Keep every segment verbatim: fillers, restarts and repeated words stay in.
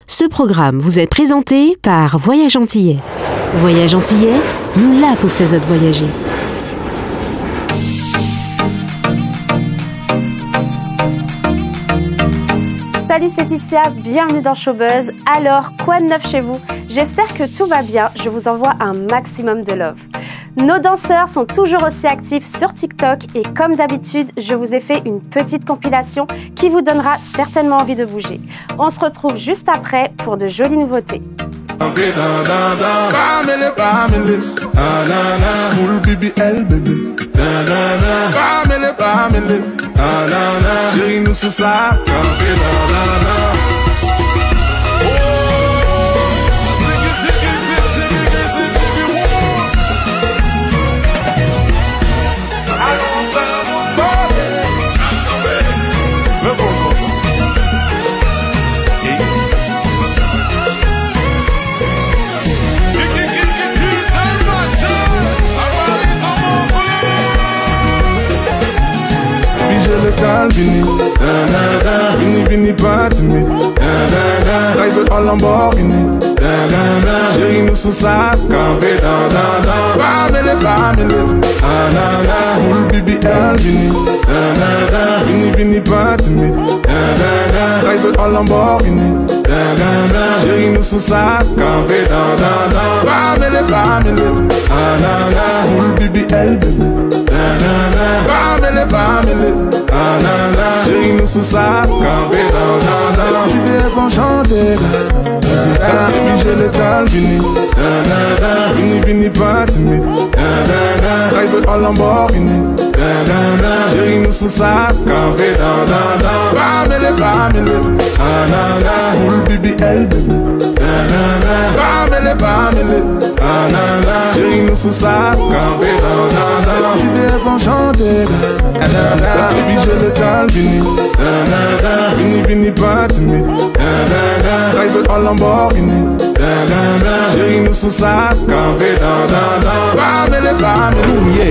Ce programme vous est présenté par Voyage Antillais. Voyage Antillais, nous là pour faire autres voyager. Salut, c'est Tissia, bienvenue dans Showbuzz. Alors, quoi de neuf chez vous? J'espère que tout va bien, je vous envoie un maximum de love. Nos danseurs sont toujours aussi actifs sur TikTok et comme d'habitude, je vous ai fait une petite compilation qui vous donnera certainement envie de bouger. On se retrouve juste après pour de jolies nouveautés. Vini, vini, vini, pas timide. Drive en Lamborghini. Chérie, nous sous sa campé. Pamele, pamele. Full B B L, vini. Vini, vini, pas timide. Drive en Lamborghini. Chérie, nous sous sa campé. Pamele, pamele. Full B B L, bébé. Pamele, pamele. Chérie, nous sous sa campé. Tu devons chanter. Si j'ai le cal, vini. Vini, vini, pas timide. Drive en Lamborghini. Chérie, nous sous sa campé. Pamele, pamele. Full B B L, bébé. Pamele, pamele. Chérie, nous sous sa campé. Tu devons chanter. Si j'ai le cal, vini. Vini, vini, pas timide. Drive en Lamborghini. Chérie, nous sous sa campé. Pamele, pamele.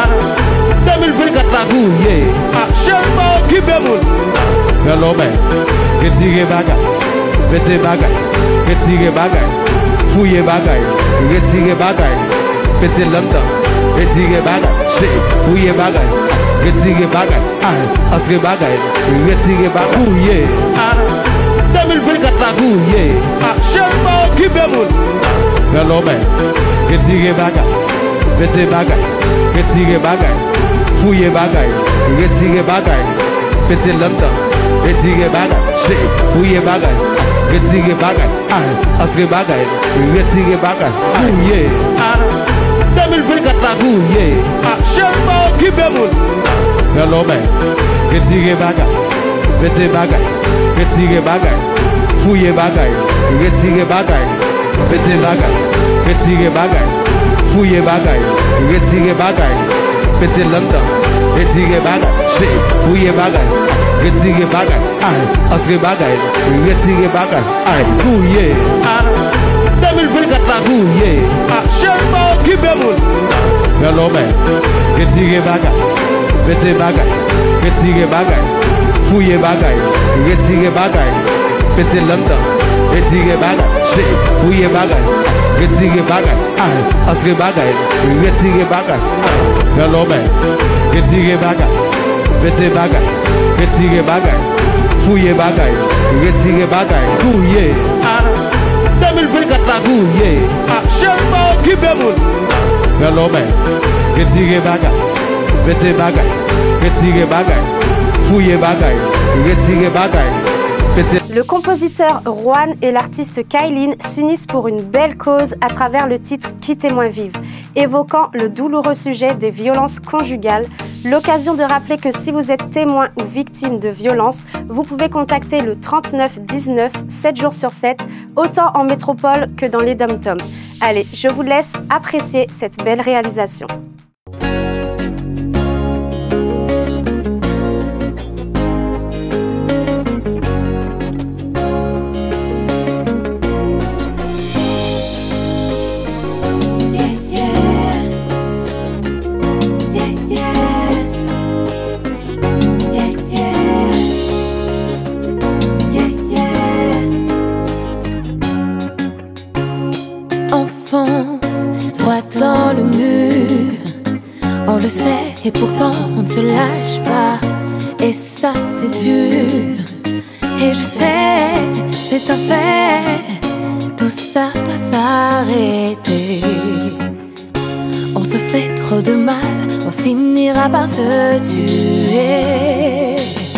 deux mille vingt-quatre la gouille. Actuellement, qui bémoule. Hello, man. Retirez bagay. Mettez bagay. Retirez bagay. Fouillez bagay. Retirez bagay. Mettez l'homme. Retirez bagay. Fouillez bagay. Retirez bagay. Entrez bagay. Retirez bagay. Gouille. deux mille vingt-quatre la gouille. Actuellement, qui bémoule. Hello, man. Retirez bagay. Mettez bagay. Retirez bagay. Fouillez bagay. Retirez bagay. Mettez l'homme. Retirez bagay. Fouillez bagay. Retirez bagay. Entrez bagay. Retirez bagay. Gouille. deux mille vingt-quatre la gouille. Actuellement, qui bémoule. Hello, man. Retirez bagay. Mettez bagay. Retirez bagay. Fouillez bagay. Retirez bagay. Mettez bagay. Retirez bagay. Fouillez bagay. Retirez bagay. Mettez l'homme. Retirez bagay. Fouillez bagay. Retirez bagay. Entrez bagay. Retirez bagay. Gouille. deux mille vingt-quatre la gouille. Actuellement, qui bémoule. Hello, man. Retirez bagay. Mettez bagay. Retirez bagay. Fouillez bagay. Retirez bagay. Mettez l'homme. Retirez bagay. Fouillez bagay. Retirez bagay. Entrez bagay. Retirez bagay. Hello, man. Retirez bagay. Mettez bagay. Retirez bagay. Fouillez bagay. Retirez bagay. Gouille. deux mille vingt-quatre la gouille. Actuellement, qui bémoule. Hello, man. Retirez bagay. Mettez bagay. Retirez bagay. Fouillez bagay. Retirez bagay. Le compositeur Juan et l'artiste Kailin s'unissent pour une belle cause à travers le titre Qui témoin vive, évoquant le douloureux sujet des violences conjugales. L'occasion de rappeler que si vous êtes témoin ou victime de violences, vous pouvez contacter le trente-neuf dix-neuf, sept jours sur sept, autant en métropole que dans les dom-toms. Allez, je vous laisse apprécier cette belle réalisation. et pourtant on ne se lâche pas. Et ça c'est dur, et je sais, c'est un fait, tout ça doit s'arrêter. On se fait trop de mal, on finira par se tuer.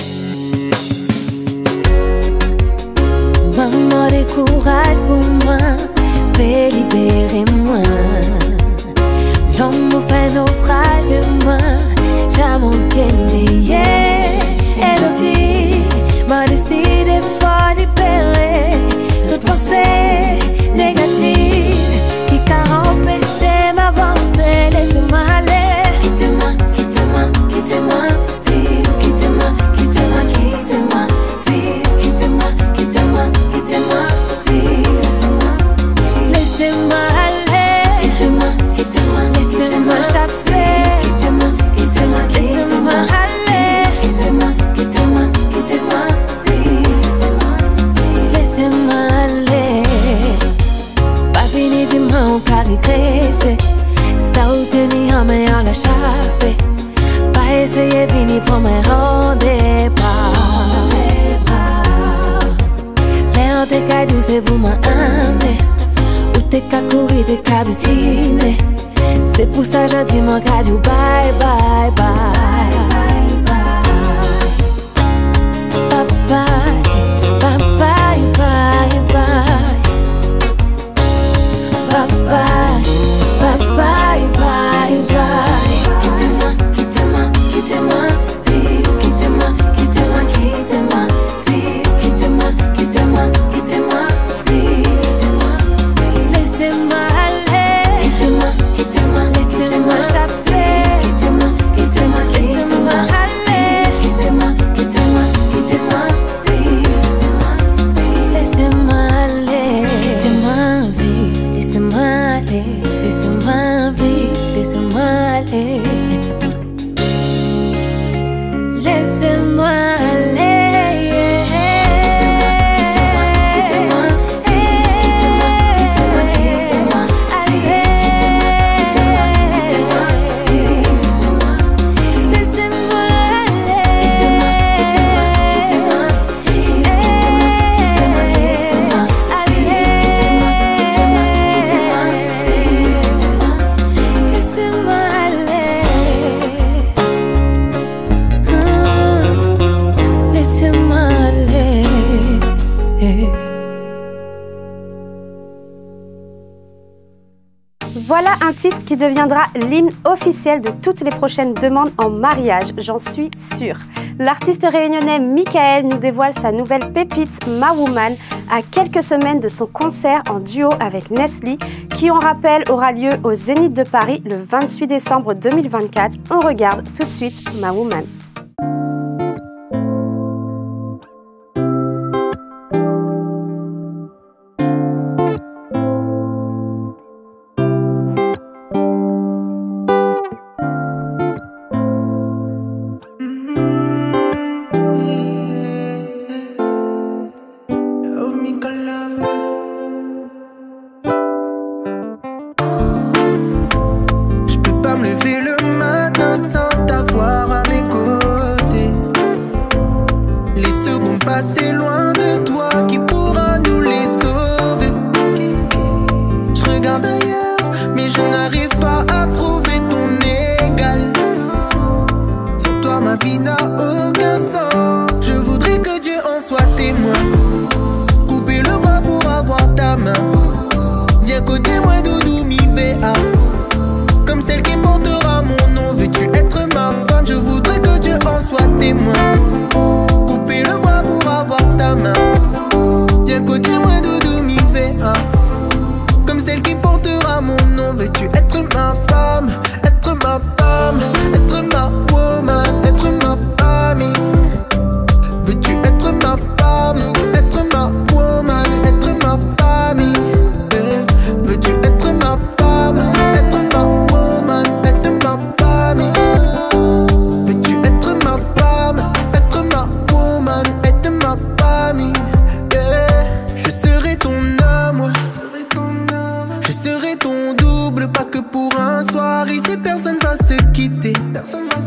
Maman, décourage pour moi, fais libérer moi. L'homme me fait naufrage de moi, j'ai mon pied. Elodie m'a décidé pour libérer toute pensée négative qui t'a empêché m'avancer. Laisse-moi aller. Quitte-moi, quitte-moi, quitte-moi, vive. Quitte-moi, quitte-moi, quitte-moi, vive. Quitte-moi, quitte-moi, quitte-moi, vive. Laissez-moi aller. Quitte-moi, quitte-moi, laissez-moi échapper. Quitte-moi, quitte-moi, laissez-moi aller. Quitte-moi, quitte-moi, quitte-moi, vive. Laissez-moi aller. Pas fini du monde qu'à regretter. Ça ou tenir en main en la chape. Pas essayer fini pour me rendre pas. L'air t'es qu'à douce et vous m'amenez. Ou t'es qu'à courir, t'es qu'à butiner. C'est pour ça que je dis mon qu'à du bye bye bye. Bye bye, bye bye bye bye. Bye bye, bye bye bye bye. Quitte-moi, quitte-moi, quitte-moi, vive. Quitte-moi, quitte-moi, quitte-moi, vive. Quitte-moi, quitte-moi, quitte-moi, vive. Laissez-moi aller. Quitte-moi, quitte-moi, laissez-moi échapper. Quitte-moi, quitte-moi, laissez-moi aller. Quitte-moi, quitte-moi, quitte-moi, vive. Laissez-moi aller. Quitte-moi, vive. Laissez-moi aller. Laissez-moi vivre. Laissez-moi aller. Laissez-moi aller. Voilà un titre qui deviendra l'hymne officiel de toutes les prochaines demandes en mariage, j'en suis sûre. L'artiste réunionnais Michael nous dévoile sa nouvelle pépite Ma Woman à quelques semaines de son concert en duo avec Nestlé qui, on rappelle, aura lieu au Zénith de Paris le vingt-huit décembre deux mille vingt-quatre. On regarde tout de suite Ma Woman. Passer loin de toi, qui pourra nous les sauver? Je regarde ailleurs, mais je n'arrive pas à trouver ton égal. Sans toi ma vie n'a aucun sens. Je voudrais que Dieu en soit témoin. Couper le bras pour avoir ta main. Viens côté moi doudou mi V A. Comme celle qui portera mon nom. Veux-tu être ma femme? Je voudrais que Dieu en soit témoin. Couper le bras pour avoir ta main. Viens côté moi doudou mi V A. Comme celle qui portera mon nom. Veux-tu être ma femme? Être ma femme. Être ma woman. Être ma famille. Veux-tu être ma femme? Être ma woman. Être ma famille. eh. Veux-tu être ma femme? Être ma woman. Être ma famille. Veux-tu être ma femme? Être ma woman. Être ma famille. eh. Je serai ton homme. Je serai ton double. Pas que pour un soir. Ici personne va se quitter. Personne va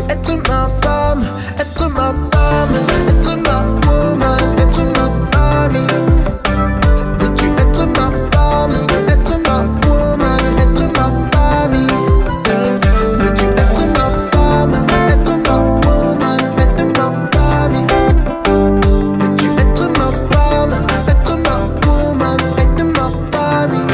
être ma femme, être ma femme, être ma woman, être ma famille? Veux-tu être ma femme, être ma woman, être ma famille? Veux-tu être ma femme, être ma woman, être ma famille? Veux-tu être ma femme, être ma woman, être ma famille?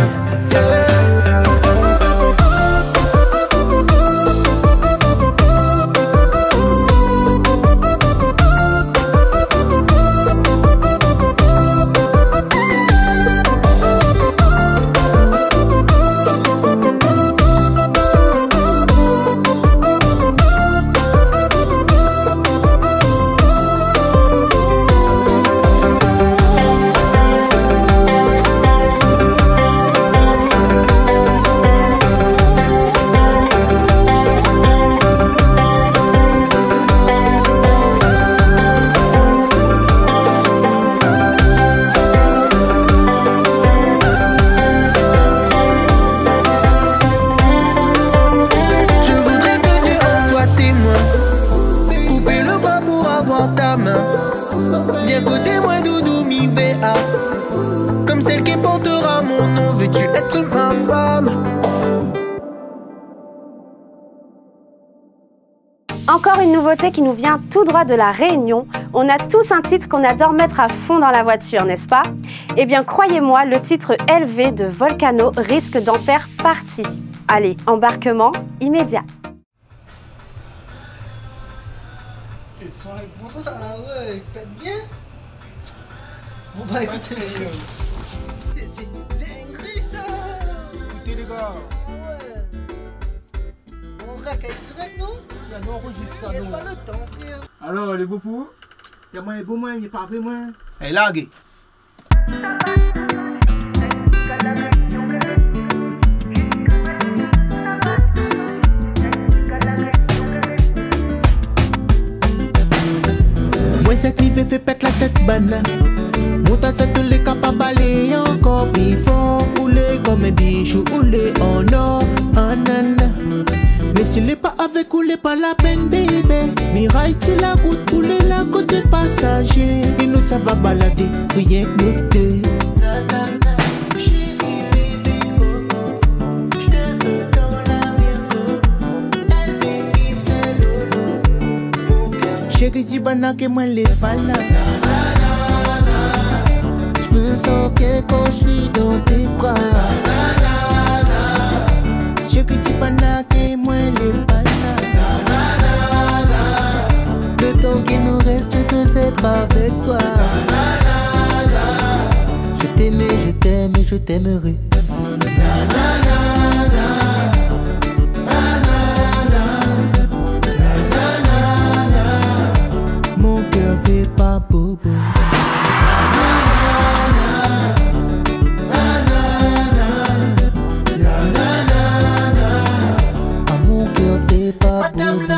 Viens côté moi doudou mi V A, comme celle qui portera mon nom. Veux-tu être ma femme? Encore une nouveauté qui nous vient tout droit de la Réunion. On a tous un titre qu'on adore mettre à fond dans la voiture, n'est-ce pas? Eh bien, croyez-moi, le titre L V de Volcano risque d'en faire partie. Allez, embarquement immédiat. Ah ouais, peut-être bien. Bon bah écoutez les gars, c'est une dinguerie ça. Écoutez les gars. Ouais. On racaille direct non? Il y a non enregistre ça non. Il n'y a pas le temps frère. Alors les beaux pour? Il y a moins beau moins, il n'y a pas vrai moins. Eh largué. Cette nuit fait pète la tête banane. Monte à cette les capables balayer encore. Puis fort rouler comme un bichou roulé en or, en nana. Mais s'il n'est pas avec ou pas la peine bébé. Miraille c'est la route rouler la côté passager. Et nous ça va balader, rien que nous deux. Chérie dis bana que moi les pas là. Je me sens que quand je suis dans tes bras. Chérie dis bana que moi les pas là. Le temps qu'il nous reste je veux être avec toi. Je t'aimais, je t'aime et je t'aimerai. Fais pas bobo. À mon cœur fais pas bobo.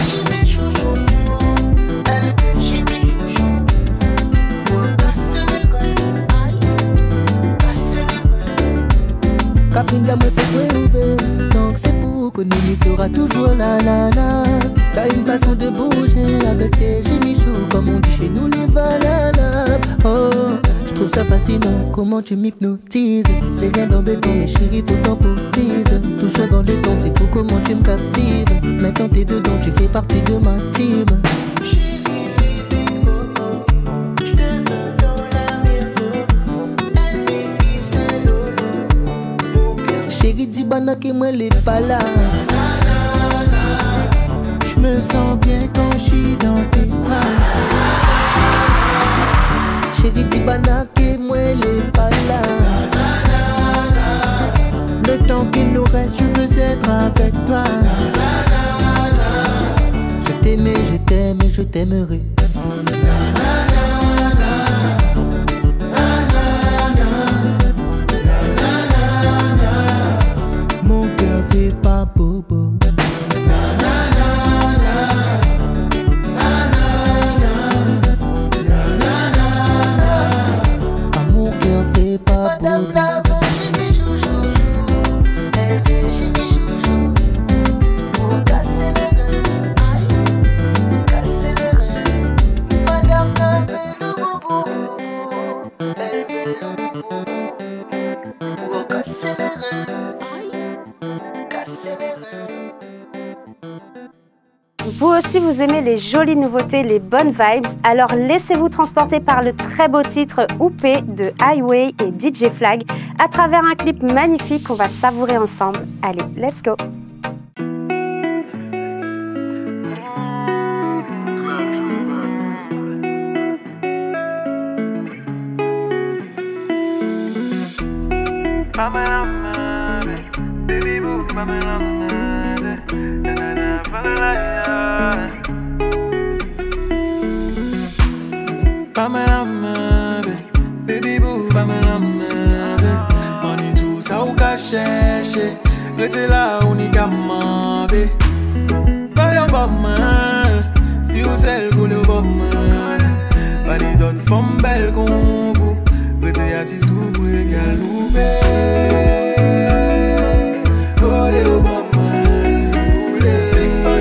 Capine d'amour c'est ouvert. Donc c'est pour que nous nous sera toujours la la la. T'as une façon de bouger avec tes gémichous, comme on dit chez nous les valables. Oh, je trouve ça fascinant, comment tu m'hypnotises. C'est rien d'embêtant mais chérie faut temporiser. Toujours dans le temps c'est fou comment tu me captives. Maintenant t'es dedans, tu fais partie de ma team. Chérie bébé coco, je te veux dans la maison. Elle fait vivre Saint Lolo. Chérie dis bana que moi les pas là. Je me sens bien quand je suis dans tes bras. Chérie dis bana que moi les pas là. Le temps qu'il nous reste je veux être avec toi. Je t'aimais, je t'aime et je t'aimerai. Mon cœur fait pas bobo. Vous aussi, vous aimez les jolies nouveautés, les bonnes vibes, alors laissez-vous transporter par le très beau titre Oupé de Highway et D J Flag à travers un clip magnifique qu'on va savourer ensemble. Allez, let's go! Baby boo, on est tous à ou qu'à chercher, restez là où n'y qu'à demander. Pas de bonne main, si vous êtes pour le bon main. Pas des d'autres femmes belles qu'on vous, restez assis tout pour égal louper. Collez au bon main, si vous laissez pas.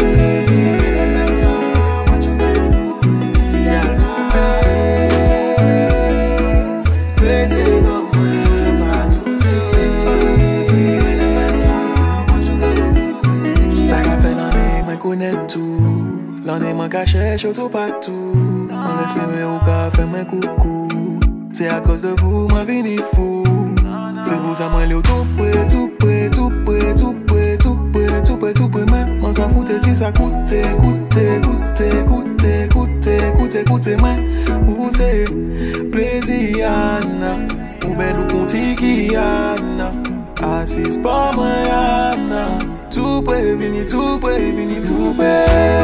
L'on est manqué à chercher tout partout. On laisse m'aimer ou qu'à faire mes coucou. C'est à cause de vous, ma vie n'est fou. C'est pour ça moi l'ai tout près, tout près, tout près, tout près, tout près, tout près, tout près. Mais on s'en foutait si ça coûtait, coûtait, coûtait, coûtait, coûtait, coûtait, coûtait. Mais où c'est plaisir, Yana. Ou belle ou conti qui Yana. Assis pas moi, Yana. Tout près, vini, tout près, vini, tout près.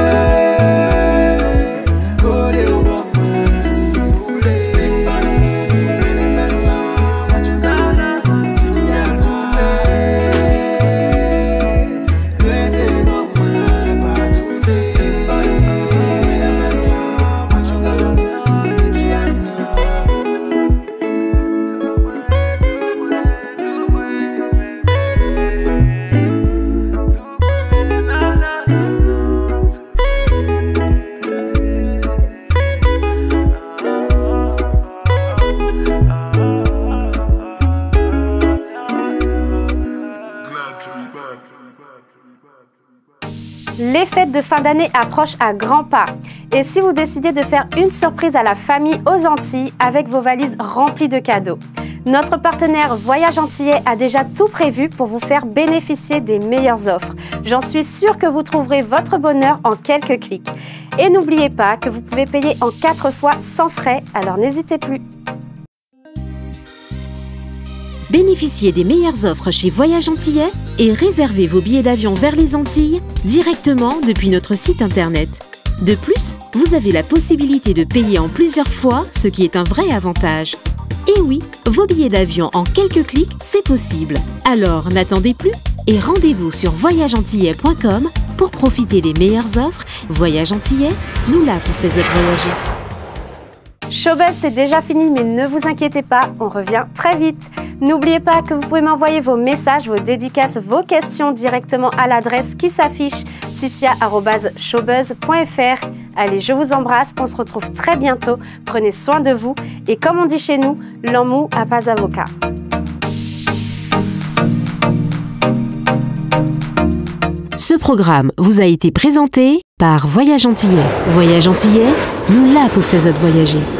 Collez au bas, si vous laissez pas. Les fêtes de fin d'année approchent à grands pas. Et si vous décidez de faire une surprise à la famille aux Antilles avec vos valises remplies de cadeaux, notre partenaire Voyage Antillais a déjà tout prévu pour vous faire bénéficier des meilleures offres. J'en suis sûre que vous trouverez votre bonheur en quelques clics. Et n'oubliez pas que vous pouvez payer en quatre fois sans frais, alors n'hésitez plus. Bénéficiez des meilleures offres chez Voyage Antillais et réservez vos billets d'avion vers les Antilles directement depuis notre site internet. De plus, vous avez la possibilité de payer en plusieurs fois, ce qui est un vrai avantage. Et oui, vos billets d'avion en quelques clics, c'est possible. Alors n'attendez plus et rendez-vous sur voyage antillais point com pour profiter des meilleures offres. Voyage Antillais, nous là pour faire voyager. Showbuzz, c'est déjà fini, mais ne vous inquiétez pas, on revient très vite. N'oubliez pas que vous pouvez m'envoyer vos messages, vos dédicaces, vos questions directement à l'adresse qui s'affiche, ticia arobase showbuzz point f r. Allez, je vous embrasse, on se retrouve très bientôt. Prenez soin de vous et comme on dit chez nous, l'amour a pas avocat. Ce programme vous a été présenté par Voyage Antillais. Voyage Antillais, nous là pour faire voyager.